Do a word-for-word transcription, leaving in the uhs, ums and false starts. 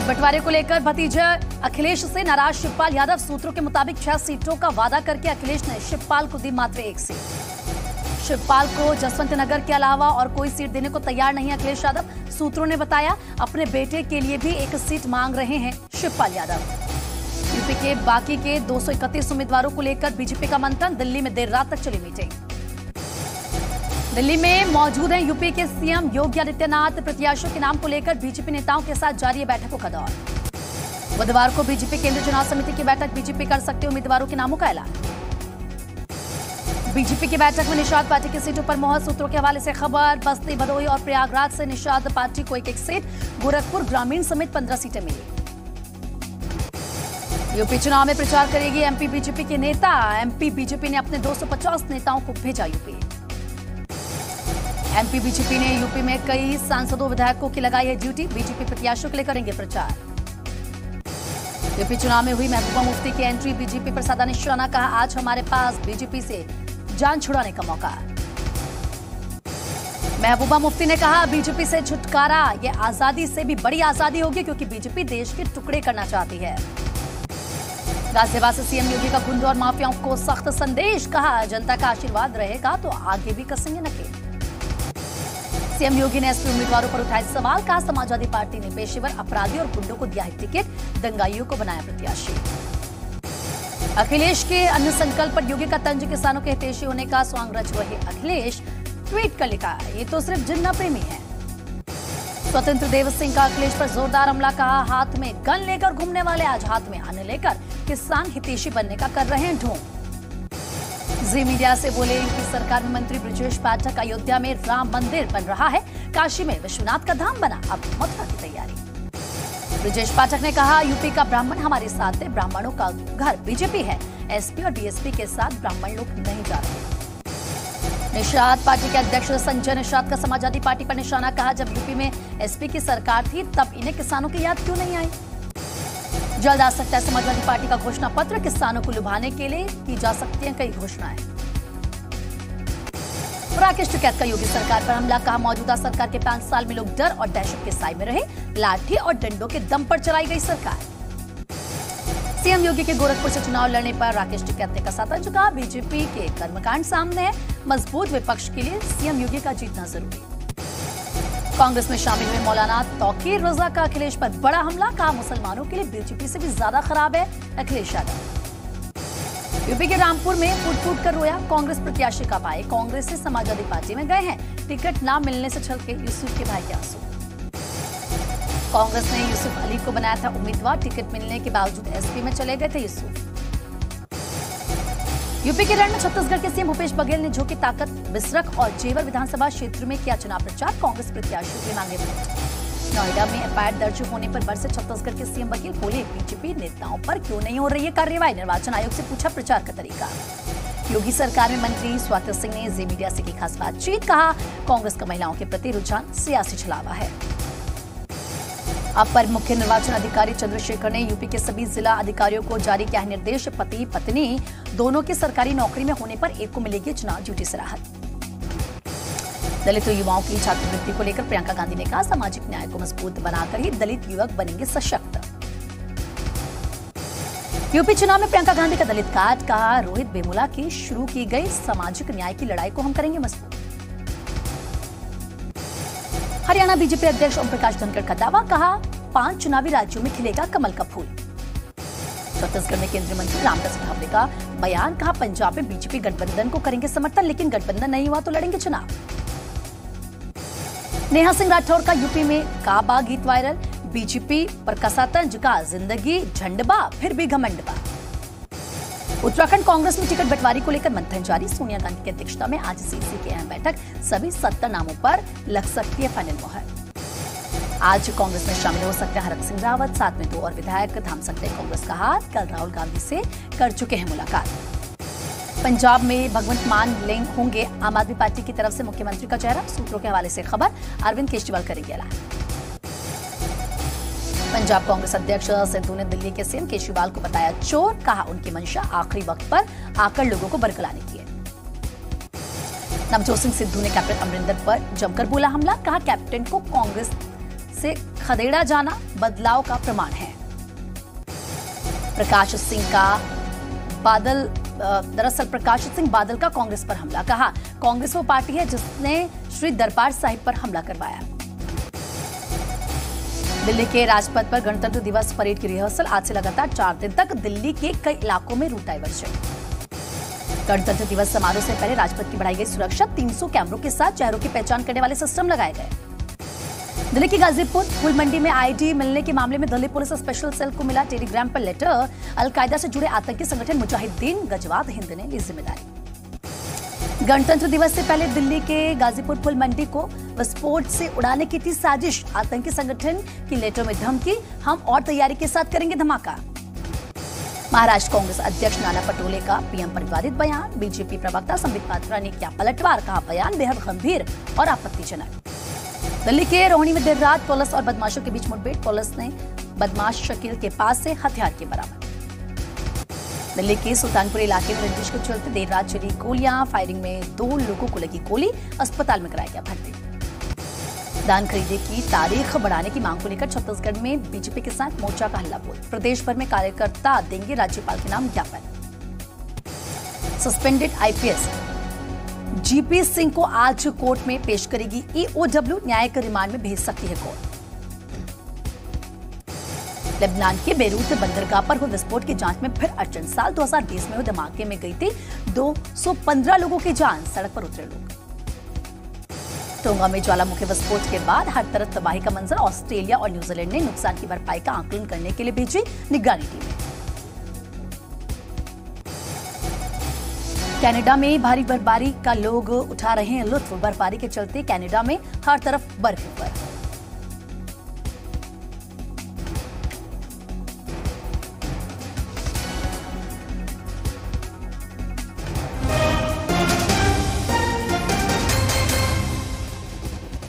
बंटवारे को लेकर भतीजे अखिलेश से नाराज शिवपाल यादव। सूत्रों के मुताबिक छह सीटों का वादा करके अखिलेश ने शिवपाल को दी मात्र एक सीट। शिवपाल को जसवंत नगर के अलावा और कोई सीट देने को तैयार नहीं अखिलेश यादव। सूत्रों ने बताया अपने बेटे के लिए भी एक सीट मांग रहे हैं शिवपाल यादव। यूपी के बाकी के दो सौ इकतीस उम्मीदवारों को लेकर बीजेपी का मंथन। दिल्ली में देर रात तक चली मीटिंग। दिल्ली में मौजूद हैं यूपी के सीएम योगी आदित्यनाथ। प्रत्याशियों के नाम को लेकर बीजेपी नेताओं के साथ जारी है बैठकों का दौर। बुधवार को बीजेपी केंद्रीय चुनाव समिति की बैठक। बीजेपी कर सकते उम्मीदवारों के नामों का ऐलान। बीजेपी की बैठक में निषाद पार्टी की सीटों पर मोहर। सूत्रों के हवाले से खबर। बस्ती, भदोही और प्रयागराज से निषाद पार्टी को एक एक सीट। गोरखपुर ग्रामीण समेत पंद्रह सीटें मिली। यूपी चुनाव में प्रचार करेगी एमपी बीजेपी के नेता। एमपी बीजेपी ने अपने दो सौ पचास नेताओं को भेजा यूपी। एमपी बीजेपी ने यूपी में कई सांसदों विधायकों की लगाई है ड्यूटी। बीजेपी प्रत्याशियों के लिए करेंगे प्रचार। यूपी चुनाव में हुई महबूबा मुफ्ती की एंट्री। बीजेपी पर साधा निशाना। कहा आज हमारे पास बीजेपी से जान छुड़ाने का मौका। महबूबा मुफ्ती ने कहा बीजेपी से छुटकारा ये आजादी से भी बड़ी आजादी होगी, क्योंकि बीजेपी देश के टुकड़े करना चाहती है। गाजियाबाद से सीएम योगी का गुंडों और माफियाओं को सख्त संदेश। कहा जनता का आशीर्वाद रहेगा तो आगे भी कसेंगे नकेल। सीएम योगी ने एसपी उम्मीदवारों पर उठाए सवाल। कहा समाजवादी पार्टी ने पेशेवर अपराधी और गुंडों को दिया है टिकट, दंगाइयों को बनाया प्रत्याशी। अखिलेश के अन्य संकल्प पर योगी का तंज। किसानों के हितैषी होने का स्वांग रच रहे अखिलेश। ट्वीट कर लिखा ये तो सिर्फ जिन्ना प्रेमी है। स्वतंत्र देव सिंह का अखिलेश पर जोरदार हमला। कहा हाथ में गन लेकर घूमने वाले आज हाथ में अन्न लेकर किसान हितैषी बनने का कर रहे हैं ढोंग। जी मीडिया से बोले यूपी सरकार में मंत्री ब्रजेश पाठक। अयोध्या में राम मंदिर बन रहा है, काशी में विश्वनाथ का धाम बना, अब मथुरा की तैयारी। ब्रजेश पाठक ने कहा यूपी का ब्राह्मण हमारे साथ है, ब्राह्मणों का घर बीजेपी है। एसपी और डीएसपी के साथ ब्राह्मण लोग नहीं जा रहे। निषाद पार्टी के अध्यक्ष संजय निषाद का समाजवादी पार्टी पर निशाना। कहा जब यूपी में एसपी की सरकार थी तब इन्हें किसानों की याद क्यों नहीं आई। जल्द आ सकता है समाजवादी पार्टी का घोषणा पत्र। किसानों को लुभाने के लिए की जा सकती हैं कई घोषणाएं। राकेश टिकैत का योगी सरकार पर हमला। कहा मौजूदा सरकार के पांच साल में लोग डर और दहशत के साए में रहे, लाठी और डंडों के दम पर चलाई गई सरकार। सीएम योगी के गोरखपुर से चुनाव लड़ने पर राकेश टिकैत ने कसा था। कहा बीजेपी के कर्मकांड सामने है, मजबूत विपक्ष के लिए सीएम योगी का जीतना जरूरी। कांग्रेस में शामिल हुए मौलाना तौकीर रजा का अखिलेश पर बड़ा हमला। कहा मुसलमानों के लिए बीजेपी से भी ज्यादा खराब है अखिलेश यादव। यूपी के रामपुर में फूट फूट कर रोया। कांग्रेस प्रत्याशी का भाई कांग्रेस से समाजवादी पार्टी में गए हैं। टिकट ना मिलने से छलके यूसुफ के भाई के आंसू। कांग्रेस ने यूसुफ अली को बनाया था उम्मीदवार। टिकट मिलने के बावजूद एसपी में चले गए थे यूसुफ। यूपी के रण में छत्तीसगढ़ के सीएम भूपेश बघेल ने झोंकी ताकत। बिसरख और जेवर विधानसभा क्षेत्र में किया चुनाव प्रचार। कांग्रेस प्रत्याशियों के मांगे वोट। नोएडा में एफआईआर दर्ज होने पर बरसे छत्तीसगढ़ के सीएम बघेल। बोले बीजेपी नेताओं पर क्यों नहीं हो रही है कार्रवाई। निर्वाचन आयोग से पूछा प्रचार का तरीका। योगी सरकार में मंत्री स्वाति सिंह ने जी मीडिया से की खास बातचीत। कहा कांग्रेस का महिलाओं के प्रति रुझान सियासी छलावा है। अपर मुख्य निर्वाचन अधिकारी चंद्रशेखर ने यूपी के सभी जिला अधिकारियों को जारी किया है निर्देश। पति पत्नी दोनों की सरकारी नौकरी में होने पर एक को मिलेगी चुनाव ड्यूटी से राहत। दलित युवाओं की छात्रवृत्ति को लेकर प्रियंका गांधी ने कहा सामाजिक न्याय को मजबूत बनाकर ही दलित युवक बनेंगे सशक्त। यूपी चुनाव में प्रियंका गांधी का दलित कार्ड। कहा रोहित वेमुला की शुरू की गई सामाजिक न्याय की लड़ाई को हम करेंगे मजबूत। हरियाणा बीजेपी अध्यक्ष ओम प्रकाश धनखड़ का दावा। कहा पांच चुनावी राज्यों में खिलेगा कमल का फूल। छत्तीसगढ़ में केंद्रीय मंत्री रामदास अठावले का बयान। कहा पंजाब में बीजेपी गठबंधन को करेंगे समर्थन, लेकिन गठबंधन नहीं हुआ तो लड़ेंगे चुनाव। नेहा सिंह राठौर का यूपी में काबा गीत वायरल। बीजेपी पर कसा तंज। का जिंदगी झंडबा फिर भी घमंडबा। उत्तराखंड कांग्रेस में टिकट बंटवारे को लेकर मंथन जारी। सोनिया गांधी की अध्यक्षता में आज सीसी की अहम बैठक। सभी सत्तर नामों पर लग सकती है फाइनल मोहर। आज कांग्रेस में शामिल हो सकते हैं हरक सिंह रावत। साथ में दो और विधायक थाम सकते हैं कांग्रेस का हाथ। कल राहुल गांधी से कर चुके हैं मुलाकात। पंजाब में भगवंत मान लेंग होंगे आम आदमी पार्टी की तरफ से मुख्यमंत्री का चेहरा। सूत्रों के हवाले से खबर। अरविंद केजरीवाल करेंगे ऐलान। पंजाब कांग्रेस अध्यक्ष सिद्धू ने दिल्ली के सीएम केजरीवाल को बताया चोर। कहा उनकी मंशा आखिरी वक्त पर आकर लोगों को बरगलाने की है। नवजोत सिंह सिद्धू ने कैप्टन अमरिंदर पर जमकर बोला हमला। कहा कैप्टन को कांग्रेस से खदेड़ा जाना बदलाव का प्रमाण है। प्रकाश सिंह का बादल दरअसल प्रकाश सिंह बादल का कांग्रेस पर हमला, कहा कांग्रेस वो पार्टी है जिसने श्री दरबार साहिब पर हमला करवाया। दिल्ली के राजपथ पर गणतंत्र दिवस परेड की रिहर्सल आज से लगातार चार दिन तक दिल्ली के कई इलाकों में रूट डाइवर्शन। गणतंत्र दिवस समारोह से पहले राजपथ की बढ़ाई गई सुरक्षा, तीन सौ कैमरों के साथ चेहरों की पहचान करने वाले सिस्टम लगाए गए। दिल्ली की गाजीपुर फूल मंडी में आईडी मिलने के मामले में दिल्ली पुलिस स्पेशल सेल को मिला टेलीग्राम पर लेटर। अलकायदा से जुड़े आतंकी संगठन मुजाहिदीन गजवात हिंद ने ली जिम्मेदारी। गणतंत्र दिवस से पहले दिल्ली के गाजीपुर फूल मंडी को विस्फोट से उड़ाने की थी साजिश। आतंकी संगठन की लेटर में धमकी, हम और तैयारी के साथ करेंगे धमाका। महाराष्ट्र कांग्रेस अध्यक्ष नाना पटोले का पीएम पर विवादित बयान। बीजेपी प्रवक्ता संबित पात्रा ने किया पलटवार, कहा बयान बेहद गंभीर और आपत्तिजनक। दिल्ली के रोहिणी में देर रात पुलिस और बदमाशों के बीच मुठभेड़, पुलिस ने बदमाश शकील के पास से हथियार के बरामद। दिल्ली के सुल्तानपुर इलाके में रंजिश के चलते देर रात चली गोलियां, फायरिंग में दो लोगों को लगी गोली, अस्पताल में कराया गया भर्ती। धान खरीदे की तारीख बढ़ाने की मांग को लेकर छत्तीसगढ़ में बीजेपी के साथ मोर्चा का हल्ला बोल। प्रदेश भर में कार्यकर्ता देंगे राज्यपाल के नाम ज्ञापन। सस्पेंडेड आईपीएस जीपी सिंह को आज कोर्ट में पेश करेगी ईओडब्ल्यू, न्यायिक रिमांड में भेज सकती है कोर्ट। लेबनान के बेरूत बंदरगाह पर हुए विस्फोट की जांच में फिर अड़चन। साल दो हज़ार बीस में हुए धमाके में गई थी दो सौ पंद्रह लोगों की जान, सड़क पर उतरे लोग। टोंगा में ज्वालामुखी विस्फोट के बाद हर तरफ तबाही का मंजर। ऑस्ट्रेलिया और न्यूजीलैंड ने नुकसान की भरपाई का आकलन करने के लिए भेजी निगरानी टीमें। कनाडा में भारी बर्फबारी का लोग उठा रहे हैं लुत्फ। बर्फबारी के चलते कनाडा में हर तरफ बर्फ ही बर्फ।